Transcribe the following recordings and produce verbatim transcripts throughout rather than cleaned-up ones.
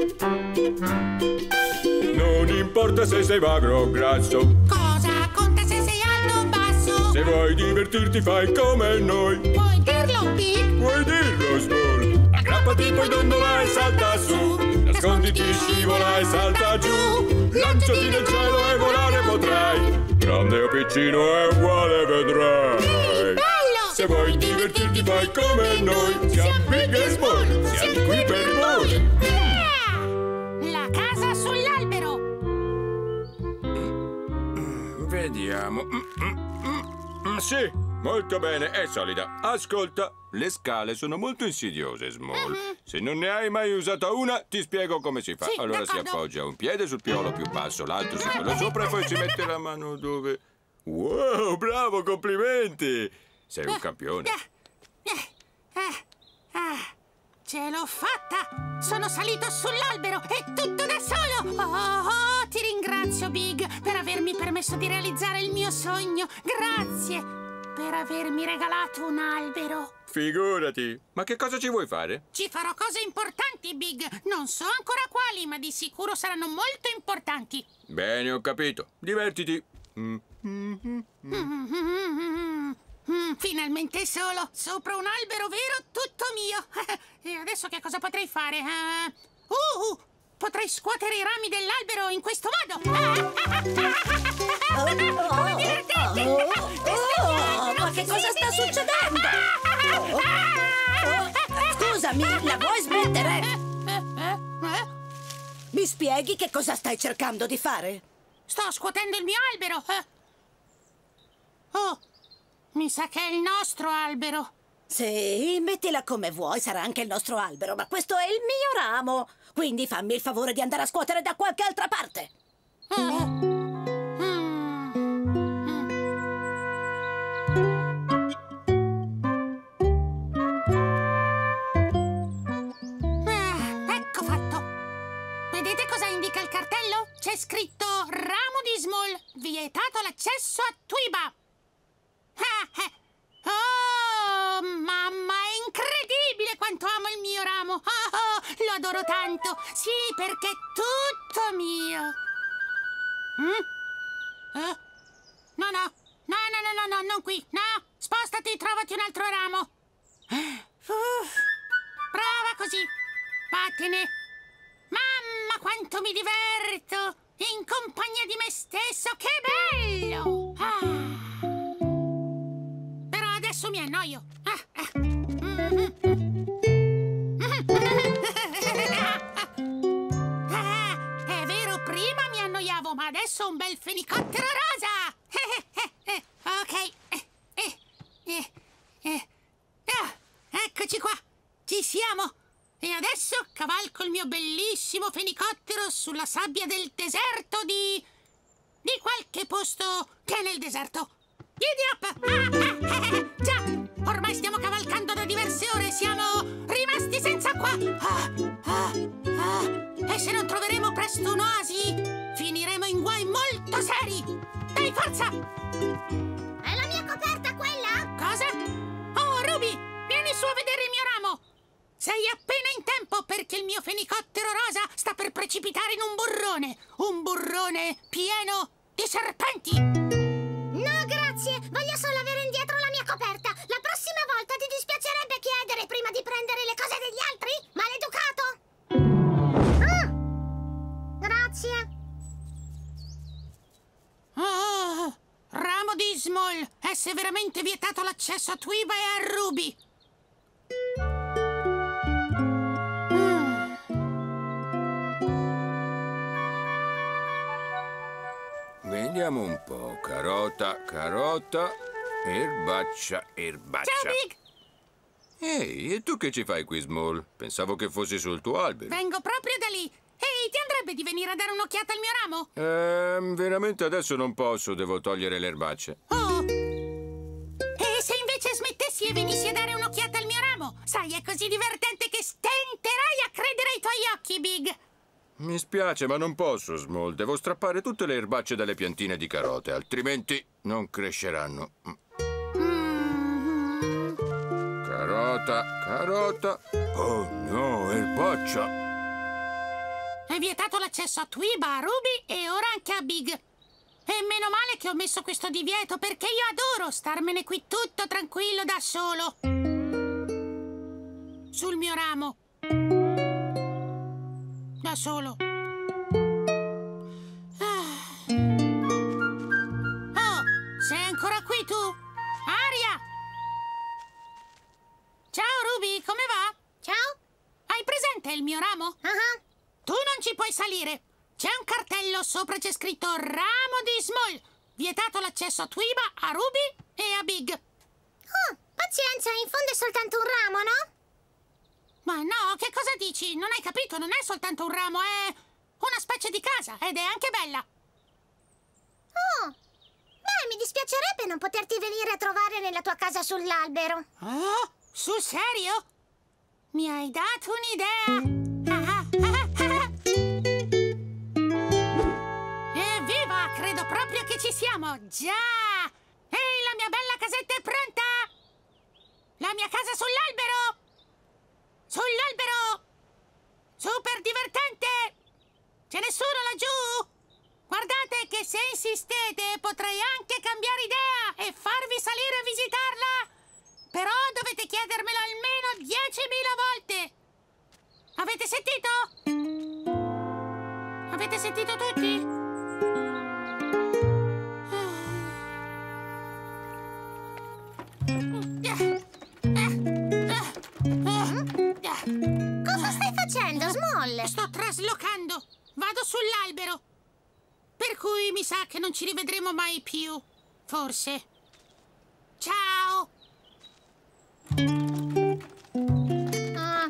Non importa se sei magro o grasso. Cosa conta se sei alto o basso? Se vuoi divertirti fai come noi. Puoi dirlo, Big? Puoi dirlo, Small. Aggrappati, poi dondola e salta su. Nasconditi, scivola e salta giù. Lanciati nel cielo e volare potrai. Grande o piccino è uguale, vedrai. Bello! Se vuoi divertirti fai come noi. Siamo Big e Small, siamo qui per voi. La casa sull'albero. Vediamo. Mm, mm, mm, mm, sì, molto bene, è solida. Ascolta, le scale sono molto insidiose, Small. Uh-huh. Se non ne hai mai usata una, ti spiego come si fa. Sì, allora si d'accordo. appoggia un piede sul piolo più basso, l'altro su quello sopra e poi si mette la mano dove... Wow, bravo, complimenti! Sei un campione. Eh, eh, eh, eh. Ce l'ho fatta! Sono salito sull'albero e tutto da solo! Oh, oh, ti ringrazio, Big, per avermi permesso di realizzare il mio sogno. Grazie per avermi regalato un albero. Figurati! Ma che cosa ci vuoi fare? Ci farò cose importanti, Big. Non so ancora quali, ma di sicuro saranno molto importanti. Bene, ho capito. Divertiti. Mm. Mm, mm, mm, finalmente solo, sopra un albero vero, tutto mio. E adesso che cosa potrei fare? Uh, uh, potrei scuotere i rami dell'albero in questo modo. Come divertente! Oh, ma che cosa sta succedendo? Oh, oh, scusami, la vuoi smettere? Mi spieghi che cosa stai cercando di fare? Sto scuotendo il mio albero. Oh, mi sa che è il nostro albero. Sì, mettila come vuoi, sarà anche il nostro albero, ma questo è il mio ramo. Quindi fammi il favore di andare a scuotere da qualche altra parte. Mm. Ecco fatto. Vedete cosa indica il cartello? C'è scritto ramo di Small, vietato l'accesso a Twiba. Oh, mamma, è incredibile quanto amo il mio ramo. Oh, oh, lo adoro tanto. Sì, perché è tutto mio. Mm? Eh? No, no, no, no, no, no, no, non qui. No, spostati, trovati un altro ramo. Uff. Prova così. Vattene. Mamma, quanto mi diverto! In compagnia di me stesso, che bello! Ah. Però adesso mi annoio. Ah, ah. Ah, è vero, prima mi annoiavo, ma adesso ho un bel fenicottero rosa! Ok. Eh, eh, eh. Ah, eccoci qua. Ci siamo. E adesso cavalco il mio bellissimo fenicottero sulla sabbia del deserto di... di qualche posto che è nel deserto. Giddy up! Ah, ah, eh, già, ormai stiamo cavalcando da diverse ore, siamo rimasti senza acqua. Ah, ah, ah. E se non troveremo presto un'oasi, finiremo in guai molto seri. Dai, forza! È la mia coperta quella? Cosa? Oh, Ruby, vieni su a vedere il mio ramo. Sei appena in tempo perché il mio fenicottero rosa sta per precipitare in un burrone. Un burrone pieno di serpenti. No, grazie. Voglio solo avere indietro la mia coperta. La prossima volta ti dispiacerebbe chiedere prima di prendere le cose degli altri? Maleducato! Ah, grazie. Oh, ramo di Small. È severamente vietato l'accesso a Twiba e a Ruby. Vediamo un po'. Carota, carota, erbaccia, erbaccia. Ciao, Big! Ehi, e tu che ci fai qui, Small? Pensavo che fossi sul tuo albero. Vengo proprio da lì. Ehi, ti andrebbe di venire a dare un'occhiata al mio ramo? Ehm, veramente adesso non posso, devo togliere le erbacce. Oh! E se invece smettessi e venissi a dare un'occhiata al mio ramo? Sai, è così divertente che stenterai a credere ai tuoi occhi, Big! Mi spiace, ma non posso, Small. Devo strappare tutte le erbacce dalle piantine di carote, altrimenti non cresceranno. Mm. Carota, carota. Oh no, erbaccia. Hai vietato l'accesso a Tweeba, a Ruby e ora anche a Big. E meno male che ho messo questo divieto, perché io adoro starmene qui tutto tranquillo da solo. Sul mio ramo. Da solo. Ah. Oh, sei ancora qui tu? Aria! Ciao Ruby, come va? Ciao. Hai presente il mio ramo? Ah, Tu non ci puoi salire. C'è un cartello, sopra c'è scritto Ramo di Small. Vietato l'accesso a Tweeba, a Ruby e a Big. Oh, pazienza, in fondo è soltanto un ramo, no? Ma no, che cosa dici? Non hai capito, non è soltanto un ramo, è una specie di casa ed è anche bella. Oh, beh, mi dispiacerebbe non poterti venire a trovare nella tua casa sull'albero. Oh, sul serio? Mi hai dato un'idea. Ah, ah, ah, ah. Evviva, credo proprio che ci siamo. Già! Ehi, la mia bella casetta è pronta? La mia casa sull'albero! Sull'albero! Super divertente! C'è nessuno laggiù? Guardate che se insistete potrei anche cambiare idea e farvi salire a visitarla! Però dovete chiedermelo almeno diecimila volte! Avete sentito? Avete sentito tutti? Cosa stai facendo, Small? Sto traslocando. Vado sull'albero. Per cui mi sa che non ci rivedremo mai più. Forse. Ciao. Ah,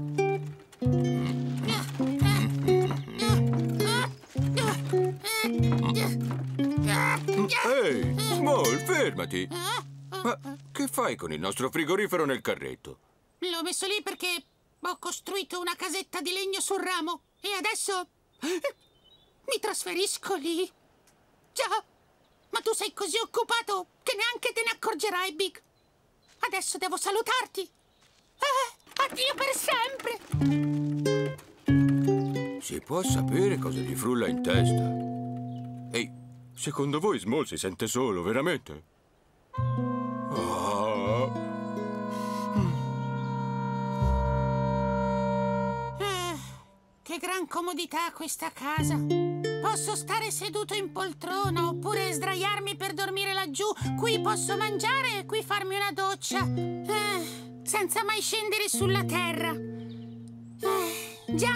Ehi, Small, fermati! Ah, Ma che fai con il nostro frigorifero nel carretto? L'ho messo lì perché ho costruito una casetta di legno sul ramo e adesso mi trasferisco lì. Già, ma tu sei così occupato che neanche te ne accorgerai, Big. Adesso devo salutarti. Eh, addio per sempre. Si può sapere cosa gli frulla in testa? Ehi, secondo voi Small si sente solo, veramente? Oh. Eh, che gran comodità questa casa. Posso stare seduto in poltrona oppure sdraiarmi per dormire laggiù. Qui posso mangiare e qui farmi una doccia. Eh, senza mai scendere sulla terra. Eh, già.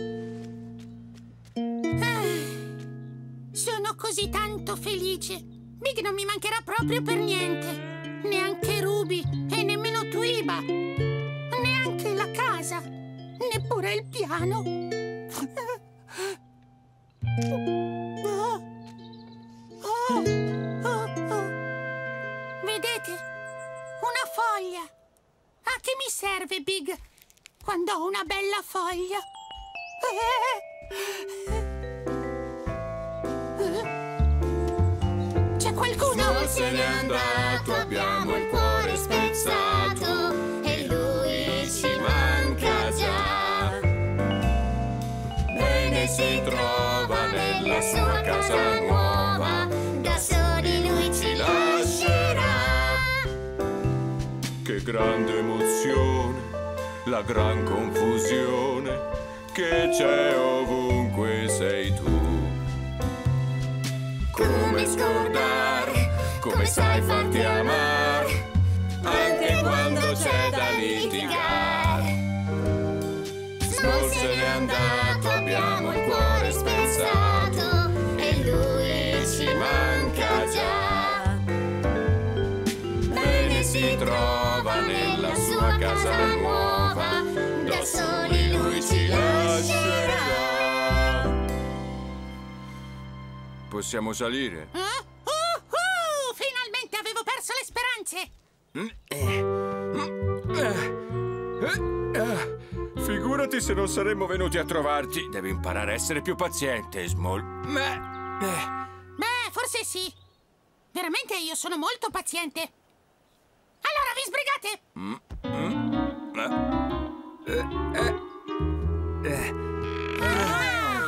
Eh, sono così tanto felice. Big non mi mancherà proprio per niente. Neanche Ruby e nemmeno Tweeba. Neanche la casa. Neppure il piano. Oh. Oh. Oh. Oh. Vedete? Una foglia. A che mi serve, Big? Quando ho una bella foglia. C'è qualcuno? Small se n'è andato, abbiamo il cuore spezzato e lui ci manca già. Bene si trova nella sua casa nuova, da soli lui ci lascerà. Che grande emozione, la gran confusione che c'è ovunque sei tu. Come scordare, come sai farti amare, anche quando c'è da litigare. Small se n'è andato, abbiamo il cuore spezzato e lui ci manca già. Bene si trova nella sua casa nuova, da soli lui ci lascerà. Possiamo salire? Eh? Uh, uh, finalmente avevo perso le speranze! Figurati se non saremmo venuti a trovarti. Devi imparare a essere più paziente, Small. Beh, eh. Beh, forse sì. Veramente io sono molto paziente. Allora vi sbrigate? Mm, mm, eh, eh, eh, eh.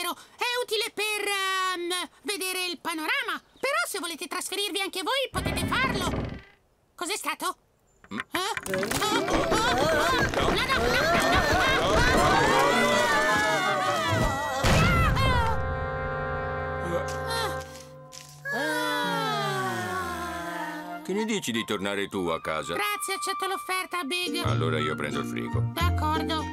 vero, è utile per ehm, vedere il panorama. Però se volete trasferirvi anche voi potete farlo. Cos'è stato? Eh? Oh, oh, oh, oh. No, no, no, no, no. Che ne dici di tornare tu a casa? Grazie, accetto l'offerta, Big. Allora io prendo il frigo. D'accordo.